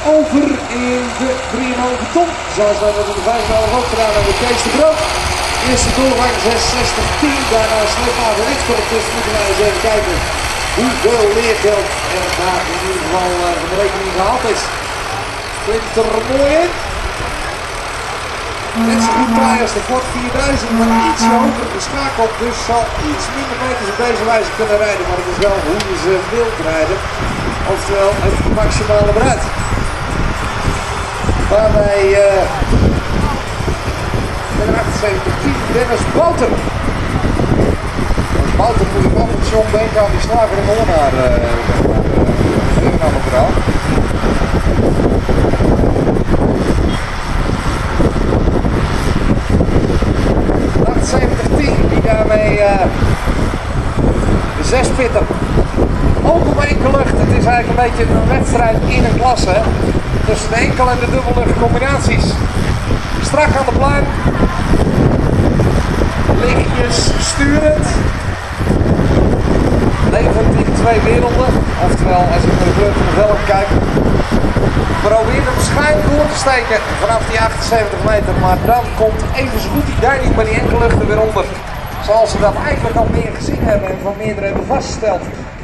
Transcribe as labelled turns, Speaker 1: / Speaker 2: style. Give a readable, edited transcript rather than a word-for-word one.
Speaker 1: over in de 3,5 ton. Zoals wij dat in de 5,5 ook gedaan hebben. Kees de Groot. Eerste doorgang 66-10. Daarna Sleephaven Richter. Dus moeten wij eens even kijken hoeveel leergeld er daar in ieder geval van de rekening gehaald is. Klinkt er mooi in. Net zo goed draaien als de Ford 4000, maar iets hoger geschakeld. Dus zal iets minder meters op deze wijze kunnen rijden. Maar het is wel hoe je ze wilt rijden. Oftewel het maximale eruit. Waarbij met een 78-10 Dennis Bouter. Bouter moet ik altijd John denken aan die slager in Holnaar. Materiaal. Die daarmee de 6-pitter ook op enkellucht. Het is eigenlijk een beetje een wedstrijd in een klasse tussen de enkel en de dubbellucht combinaties. Strak aan de pluim, lichtjes sturend, levend in twee werelden. Oftewel, als ik naar de kleur van de velg kijk, probeer hem schuin door te steken vanaf die 78 meter, maar dan komt even zo goed die duiding bij die enkellucht er weer onder. Zoals ze dat eigenlijk al meer gezien hebben en van meerdere hebben vastgesteld.